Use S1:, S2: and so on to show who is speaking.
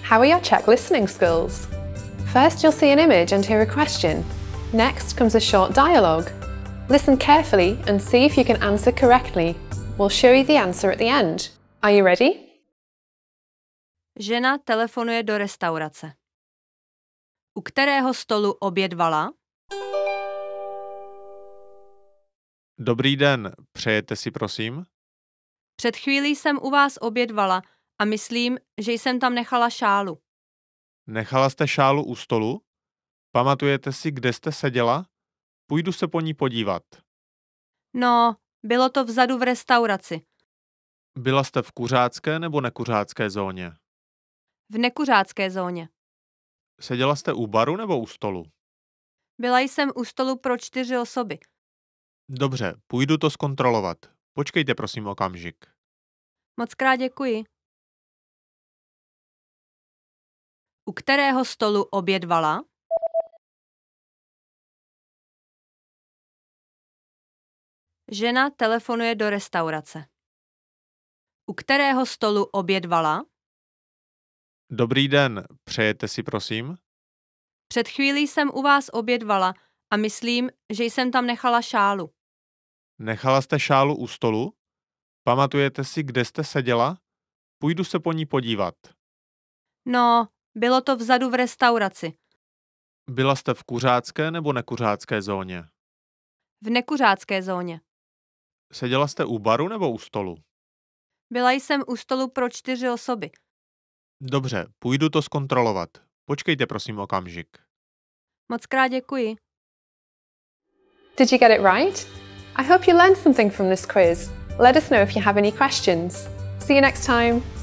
S1: How are your Czech listening skills? First, you'll see an image and hear a question. Next comes a short dialogue. Listen carefully and see if you can answer correctly. We'll show you the answer at the end. Are you ready?
S2: Žena telefonuje do restaurace. U kterého stolu obědvala?
S3: Dobrý den, přejete si prosím?
S2: Před chvílí jsem u vás obědvala a myslím, že jsem tam nechala šálu.
S3: Nechala jste šálu u stolu? Pamatujete si, kde jste seděla? Půjdu se po ní podívat.
S2: No, bylo to vzadu v restauraci.
S3: Byla jste v kuřácké nebo nekuřácké zóně?
S2: V nekuřácké zóně.
S3: Seděla jste u baru nebo u stolu?
S2: Byla jsem u stolu pro 4 osoby.
S3: Dobře, půjdu to zkontrolovat. Počkejte prosím okamžik.
S2: Mockrát děkuji. U kterého stolu obědvala? Žena telefonuje do restaurace. U kterého stolu obědvala?
S3: Dobrý den, přejete si prosím?
S2: Před chvílí jsem u vás obědvala a myslím, že jsem tam nechala šálu.
S3: Nechala jste šálu u stolu? Pamatujete si, kde jste seděla? Půjdu se po ní podívat.
S2: No, bylo to vzadu v restauraci.
S3: Byla jste v kuřácké nebo nekuřácké zóně?
S2: V nekuřácké zóně.
S3: Seděla jste u baru nebo u stolu?
S2: Byla jsem u stolu pro 4 osoby.
S3: Dobře, půjdu to zkontrolovat. Počkejte prosím okamžik.
S2: Mockrát děkuji.
S1: Did you get it right? I hope you learned something from this quiz. Let us know if you have any questions. See you next time.